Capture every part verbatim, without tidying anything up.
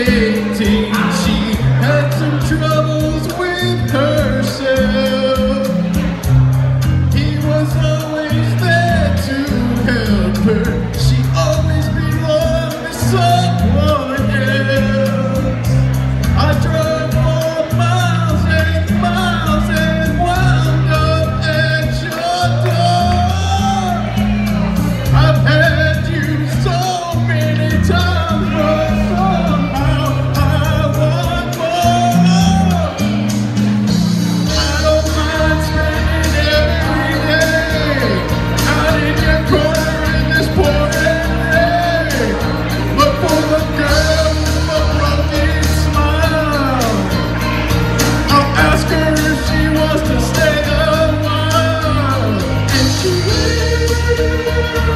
eighteen, she had some troubles with herself. He was always there to help her. She always belonged to someone else. I drove for miles and miles and wound up at your door. I've had you so many times, but somehow I want more. I don't mind spending every day out in your corner in this pouring rain, but for the girl with a broken smile, I'll ask her if she wants to stay a while, and she will.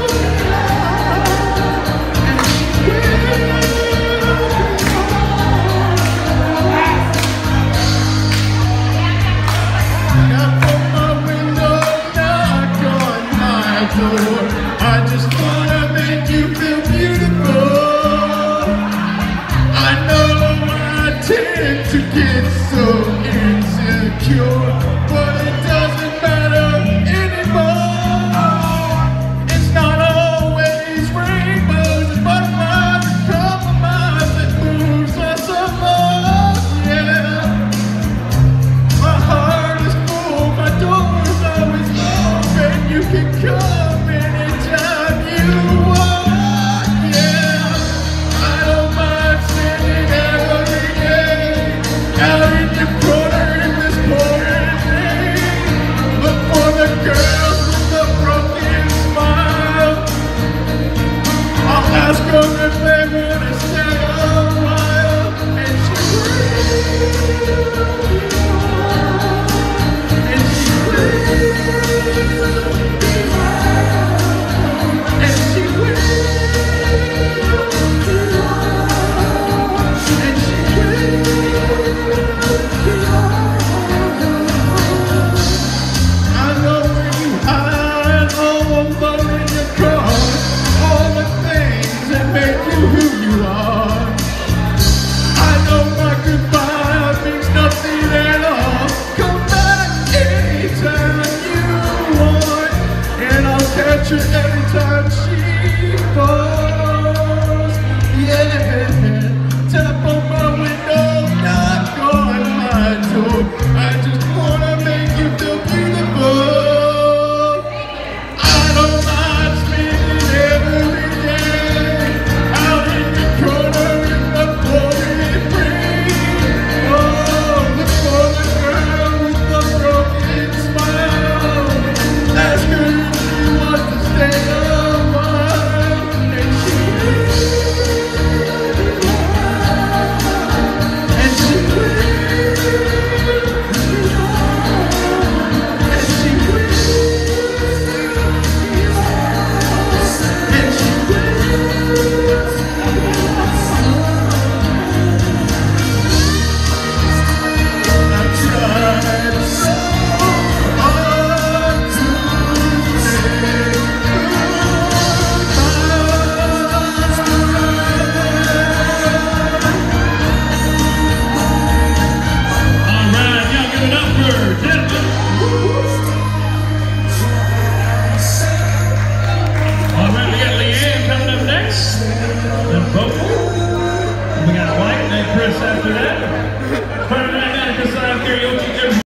I just wanna make you feel beautiful. I know I tend to get so insecure, but it doesn't matter anymore. It's not always rainbows and butterflies and compromise that moves us along. Yeah, my heart is full, my door is always open. You can come. Ask her if they wanna stay a while, and she will, and she will, and she will, and she will. I know where you hide all alone in your car, all the things that make you who you are. I know my goodbye means nothing at all. Come back anytime you want, and I'll catch her every time she falls. Yeah, tap on my window, knock on my door. I just wanna make you feel beautiful. I don't mind spending every day out in the corner in the pouring rain. Oh, look for the girl with the broken smile. Ask her if she wants to stay a while, and she will, and she will, and she will, and she will. I tried so hard to say All right, y'all give it up for gentlemen. All right, we got Leanne coming up next. Then vocal. We got White and Chris after that. Part of the night, Chris, I'm karaoke.